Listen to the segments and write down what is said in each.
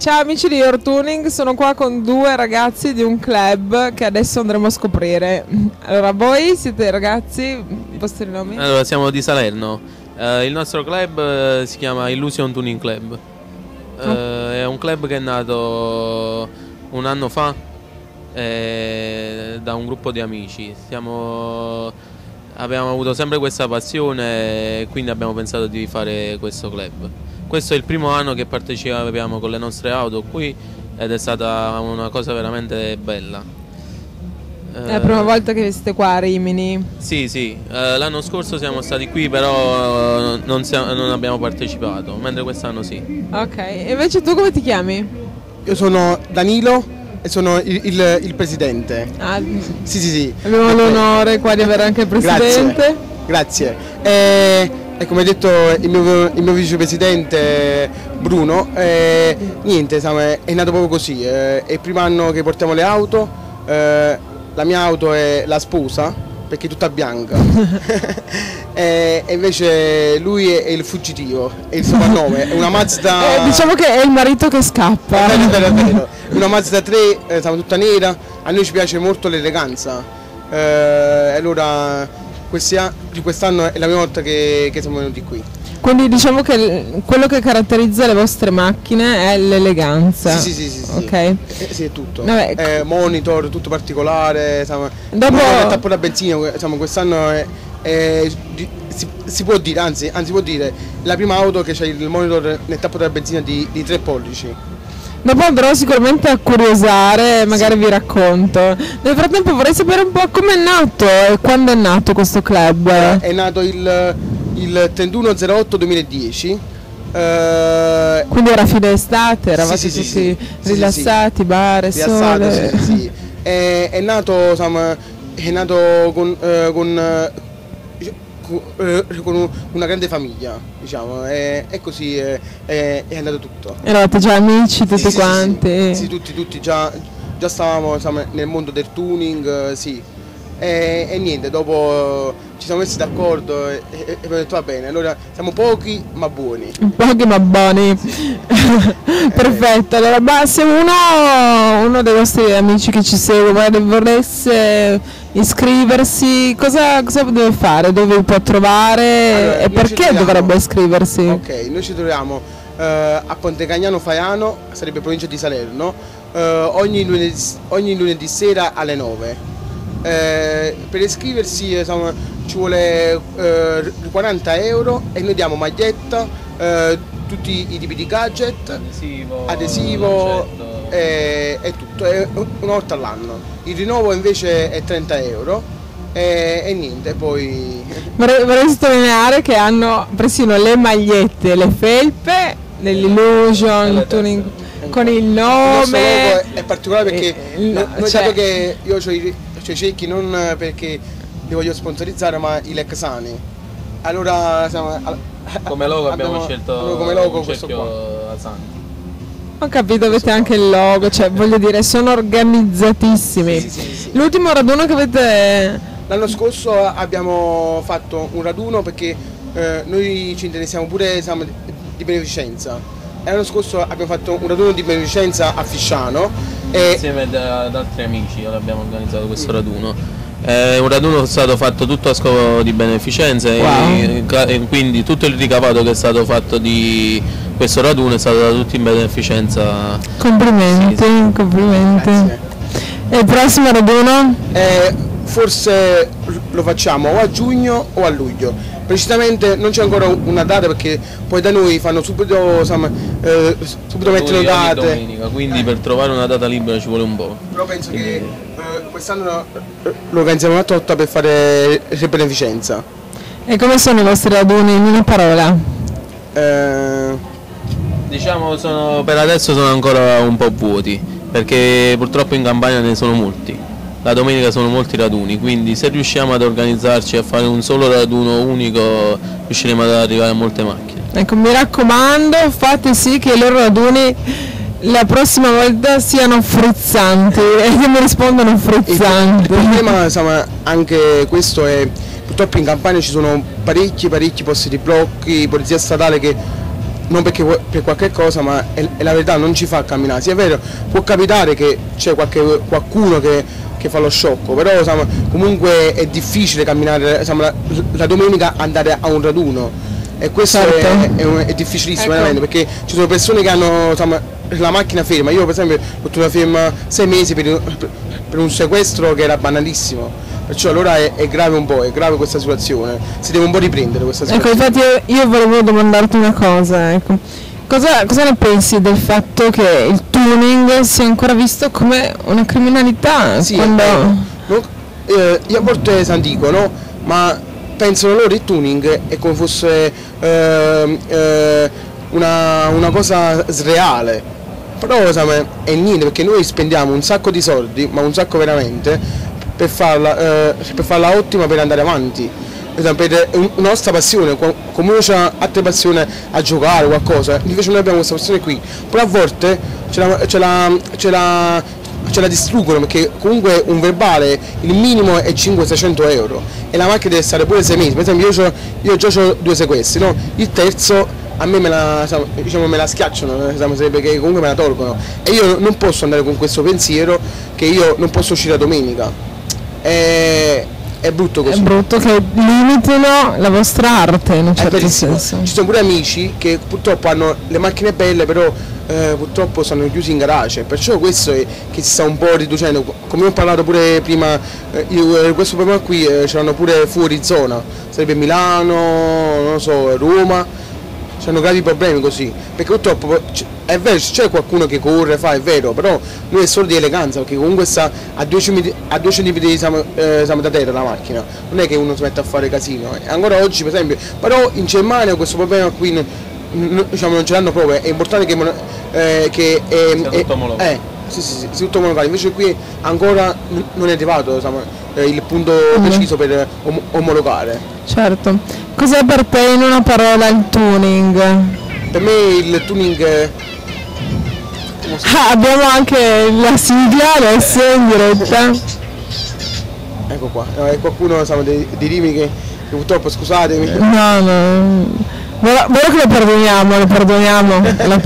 Ciao amici di Your Tuning, sono qua con due ragazzi di un club che adesso andremo a scoprire. Allora, voi siete ragazzi, i vostri nomi? Allora, siamo di Salerno. Il nostro club si chiama Illusion Tuning Club. È un club che è nato un anno fa da un gruppo di amici. Abbiamo avuto sempre questa passione e quindi abbiamo pensato di fare questo club. Questo è il primo anno che partecipiamo con le nostre auto qui ed è stata una cosa veramente bella. È la prima volta che siete qua a Rimini? Sì, l'anno scorso siamo stati qui però non abbiamo partecipato, mentre quest'anno sì. Ok, e invece tu come ti chiami? Io sono Danilo e sono il presidente. Ah, Sì. abbiamo l'onore qua di avere anche il presidente. Grazie. E come ha detto il mio vicepresidente Bruno, niente, è nato proprio così. È il primo anno che portiamo le auto. La mia auto è la sposa perché è tutta bianca. E invece lui è il fuggitivo, è il soprannome, è una Mazda. Diciamo che è il marito che scappa. È vero. Una Mazda 3, siamo tutta nera, a noi ci piace molto l'eleganza. Allora quest'anno è la prima volta che siamo venuti qui. Quindi diciamo che quello che caratterizza le vostre macchine è l'eleganza. Sì. Ok. Sì, è tutto. Monitor, tutto particolare. Dopo la tappa da benzina, quest'anno si può dire, anzi può dire, la prima auto che c'è il monitor nel tappo della benzina di 3 pollici. Dopo andrò sicuramente a curiosare, magari vi racconto. Nel frattempo vorrei sapere un po' come è nato e quando è nato questo club. È nato il 31/08/2010. Quindi era fine estate, eravate tutti rilassati, bar, sole. Sì. È nato con una grande famiglia, diciamo, e così è andato tutto. Eravate già amici tutti quanti? Sì, tutti già stavamo nel mondo del tuning, sì. E niente, dopo ci siamo messi d'accordo e abbiamo detto va bene, allora siamo pochi ma buoni. Pochi ma buoni. Perfetto, allora se uno dei vostri amici che ci segue voresse iscriversi, cosa deve fare? Dove può trovare? Allora, e perché dovrebbe iscriversi? Ok, noi ci troviamo a Ponte Cagnano Faiano, sarebbe provincia di Salerno, ogni lunedì sera alle 9. Per iscriversi ci vuole 40 euro e noi diamo maglietta, tutti i tipi di gadget, adesivo e tutto, è una volta all'anno. Il rinnovo invece è 30 euro e niente, poi vorrei sottolineare che hanno persino le magliette, le felpe dell'Illusion Tuning con il nome. Il nostro logo è particolare perché dato che io ho i cecchi non perché li voglio sponsorizzare ma i Lexani, allora come logo abbiamo scelto come logo questo qua. Ho capito, avete anche il logo, cioè voglio dire sono organizzatissimi. Sì. L'ultimo raduno che avete... L'anno scorso abbiamo fatto un raduno perché noi ci interessiamo pure di beneficenza. L'anno scorso abbiamo fatto un raduno di beneficenza a Fisciano. Insieme ad altri amici abbiamo organizzato questo raduno. È un raduno stato fatto tutto a scopo di beneficenza. Wow. E quindi tutto il ricavato che è stato fatto di questo raduno è stato dato tutto in beneficenza. Complimenti, sì. Complimenti. Grazie. E il prossimo raduno? Forse lo facciamo o a giugno o a luglio. Precisamente non c'è ancora una data perché poi da noi fanno subito mettono date. Domenica, quindi per trovare una data libera ci vuole un po'. Però penso che quest'anno lo organizziamo una totta per fare beneficenza. E come sono i vostri raduni in una parola? Diciamo per adesso sono ancora un po' vuoti, perché purtroppo in Campania ne sono molti. La domenica sono molti raduni, quindi se riusciamo ad organizzarci a fare un solo raduno unico riusciremo ad arrivare a molte macchine. Ecco, mi raccomando, fate sì che i loro raduni la prossima volta siano frizzanti e che mi rispondano frizzanti. Il problema anche questo è purtroppo in Campania ci sono parecchi posti di blocchi, polizia statale che non perché per qualche cosa, ma è la verità, non ci fa camminare. Sì, è vero, può capitare che c'è qualcuno che fa lo sciocco, però insomma, comunque è difficile camminare, insomma, la domenica andare a un raduno, e questo è difficilissimo, veramente, perché ci sono persone che hanno, insomma, la macchina ferma. Io per esempio ho tenuto ferma 6 mesi per un sequestro che era banalissimo, perciò allora è grave un po', è grave questa situazione, si deve un po' riprendere questa situazione. Ecco, infatti io volevo domandarti una cosa, ecco. Cosa ne pensi del fatto che il tuning sia ancora visto come una criminalità? Sì, quando... io a volte dico, no? Ma pensano loro il tuning è come fosse una cosa sreale, però insomma, è niente, perché noi spendiamo un sacco di soldi, ma un sacco veramente, per farla ottima, per andare avanti. Per una nostra passione, come uno ha altre passioni a giocare qualcosa, invece noi abbiamo questa passione qui, però a volte ce la distruggono, perché comunque un verbale il minimo è 500-600 euro e la macchina deve stare pure 6 mesi. Per esempio io già ho 2 sequestri, no? Il terzo a me me la schiacciano, sarebbe che comunque me la tolgono, e io non posso andare con questo pensiero che io non posso uscire la domenica. È brutto così. È brutto che limitino la vostra arte in un certo senso. Ci sono pure amici che purtroppo hanno le macchine belle, però purtroppo sono chiusi in garage, perciò questo è che si sta un po' riducendo. Come ho parlato pure prima, questo problema qui ce l'hanno pure fuori zona, sarebbe Milano, non so, Roma. C'hanno gravi problemi così, perché purtroppo è vero, c'è qualcuno che corre, è vero, però lui è solo di eleganza, perché comunque sta a 2 centimetri da terra la macchina, non è che uno si mette a fare casino. Ancora oggi per esempio, però in Germania questo problema qui non ce l'hanno proprio, è importante che sia tutto omologato. Sì, tutto omologato, invece qui ancora non è arrivato il punto preciso per omologare. Certo. Cos'è per te in una parola il tuning? Per me il tuning abbiamo anche la sigla adesso in diretta. Ecco qua, è qualcuno dei rimi che purtroppo, scusatemi. No. Vero che lo perdoniamo.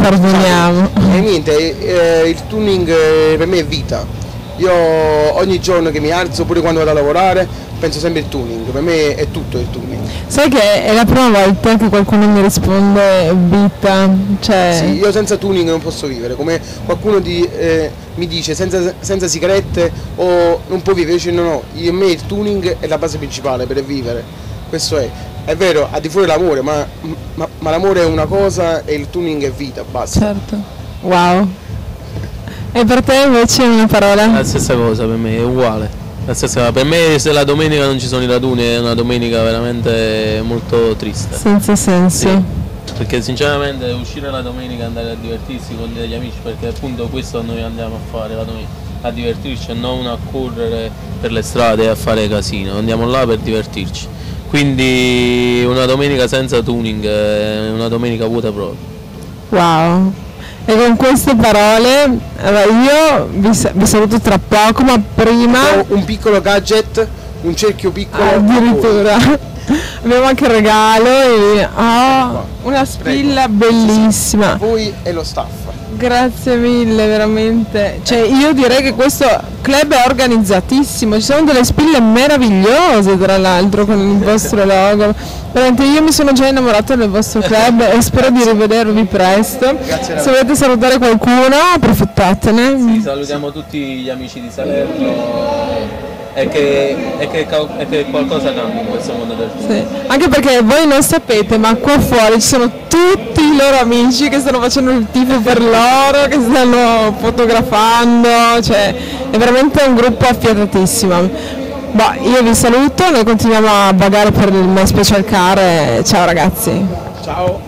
E niente, il tuning per me è vita. Io ogni giorno che mi alzo, pure quando vado a lavorare, penso sempre al tuning, per me è tutto il tuning. Sai che è la prima volta che qualcuno mi risponde vita, cioè... Sì, io senza tuning non posso vivere, come qualcuno mi dice senza sigarette o non può vivere, io dico no, a me il tuning è la base principale per vivere, questo è vero, al di fuori l'amore, ma l'amore è una cosa e il tuning è vita, basta. Certo, wow. E per te invece una parola? La stessa cosa, per me è uguale. La stessa, per me se la domenica non ci sono i raduni è una domenica veramente molto triste. Senza senso. Sì, perché sinceramente uscire la domenica e andare a divertirsi con degli amici, perché appunto questo noi andiamo a fare la domenica, a divertirci e non a correre per le strade e a fare casino, andiamo là per divertirci. Quindi una domenica senza tuning è una domenica vuota proprio. Wow. E con queste parole io vi saluto tra poco, ma prima... Un piccolo gadget, un cerchio piccolo. Addirittura. Abbiamo anche il regalo e una spilla bellissima. A voi e lo staff. Grazie mille, veramente. Cioè io direi che questo club è organizzatissimo, ci sono delle spille meravigliose tra l'altro con il vostro logo. Veramente io mi sono già innamorato del vostro club e spero di rivedervi presto. Grazie. Se volete salutare qualcuno, approfittatene. Sì, salutiamo tutti gli amici di Salerno e che qualcosa cambia in questo mondo del turismo. Sì. Anche perché voi non sapete, ma qua fuori ci sono tutti i loro amici che stanno facendo il tifo per loro, che stanno fotografando, cioè è veramente un gruppo affiatatissimo. Io vi saluto, noi continuiamo a bagare per il My Special Car e ciao ragazzi. Ciao.